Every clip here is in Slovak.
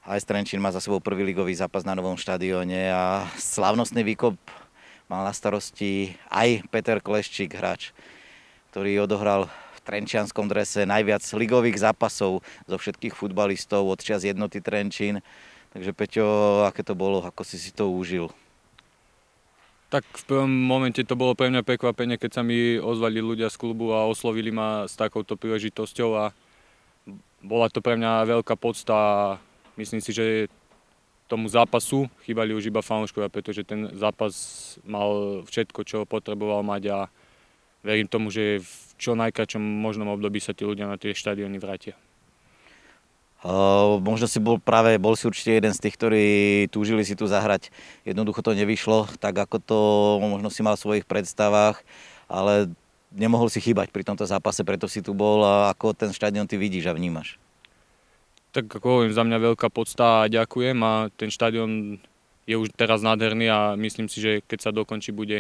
AS Trenčín má za sebou prvý ligový zápas na novom štadióne a slávnostný výkop mal na starosti aj Peter Kleščík, hráč, ktorý odohral v trenčianskom drese najviac ligových zápasov zo všetkých futbalistov od čias jednoty Trenčín. Takže Peťo, aké to bolo, ako si to užil? Tak v prvom momente to bolo pre mňa prekvapenie, keď sa mi ozvali ľudia z klubu a oslovili ma s takouto príležitosťou a bola to pre mňa veľká podsta a myslím si, že tomu zápasu chýbali už iba fanúškovia, pretože ten zápas mal všetko, čo potreboval mať a verím tomu, že v čo najkračom možnom období sa tí ľudia na tie štadióny vrátia. Možno bol si určite jeden z tých, ktorí túžili si tu zahrať. Jednoducho to nevyšlo, tak ako to možno si mal v svojich predstavách, ale nemohol si chýbať pri tomto zápase, preto si tu bol a ako ten štadión ty vidíš a vnímaš? Tak ako hovorím, za mňa veľká podsta a ďakujem a ten štadión je už teraz nádherný a myslím si, že keď sa dokončí, bude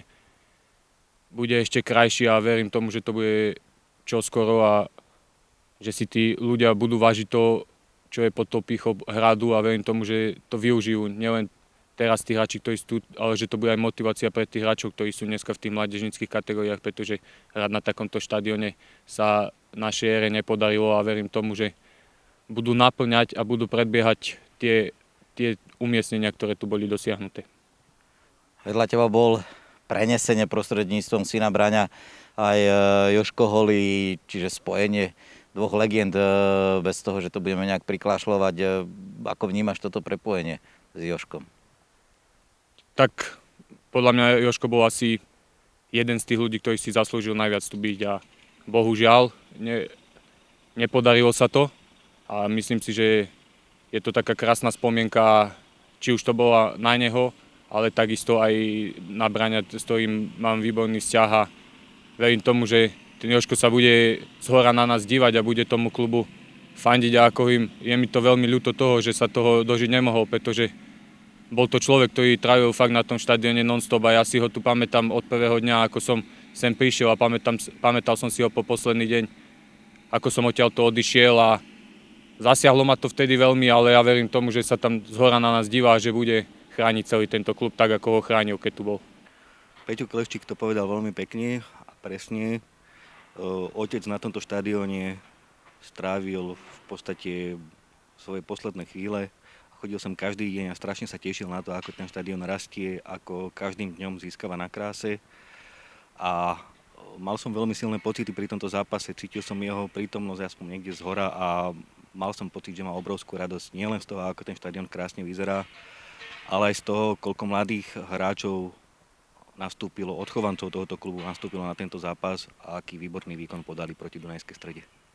ešte krajší a verím tomu, že to bude čoskoro a že si tí ľudia budú vážiť to, čo je pod tou pýchou hradu a verím tomu, že to využijú nielen teraz tí hráči, ktorí sú tu, ale že to bude aj motivácia pre tých hráčov, ktorí sú dneska v tých mládežníckych kategóriách, pretože hrať na takomto štadióne sa našej ére nepodarilo a verím tomu, že budú naplňať a budú predbiehať tie umiestnenia, ktoré tu boli dosiahnuté. Vedľa teba bol prenesenie prostredníctvom syna Braňa aj Joško Holý, čiže spojenie dvoch legend bez toho, že to budeme nejak priklášľovať. Ako vnímaš toto prepojenie s Joškom? Tak podľa mňa Joško bol asi jeden z tých ľudí, ktorý si zaslúžil najviac tu byť a bohužiaľ nepodarilo sa to a myslím si, že je to taká krásna spomienka, či už to bola na neho, ale takisto aj na Braňa, s ktorým mám výborný vzťah a verím tomu, že ten Joško sa bude zhora na nás dívať a bude tomu klubu fandiť a ako je mi to veľmi ľúto toho, že sa toho dožiť nemohol, pretože bol to človek, ktorý trávil fakt na tom štadióne non-stop a ja si ho tu pamätám od prvého dňa, ako som sem prišiel a pamätal som si ho po posledný deň, ako som odtiaľto odišiel a zasiahlo ma to vtedy veľmi, ale ja verím tomu, že sa tam zhora na nás divá a že bude chrániť celý tento klub tak, ako ho chránil, keď tu bol. Peťo Kleščík to povedal veľmi pekne a presne. Otec na tomto štadióne strávil v podstate svoje posledné chvíle. Chodil som každý deň a strašne sa tešil na to, ako ten štadión rastie, ako každým dňom získava na kráse. A mal som veľmi silné pocity pri tomto zápase. Cítil som jeho prítomnosť aspoň niekde zhora a mal som pocit, že má obrovskú radosť. Nielen z toho, ako ten štadión krásne vyzerá, ale aj z toho, koľko mladých hráčov nastúpilo, odchovancov tohoto klubu nastúpilo na tento zápas a aký výborný výkon podali proti Dunajskej Strede.